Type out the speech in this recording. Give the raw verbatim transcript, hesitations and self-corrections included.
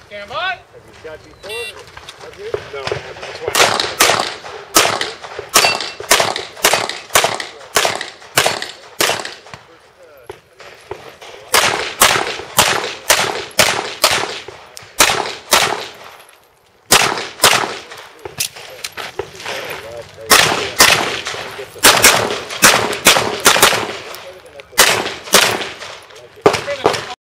Stand by. Have you shot before? Have you? No, I haven't. That's why. Get the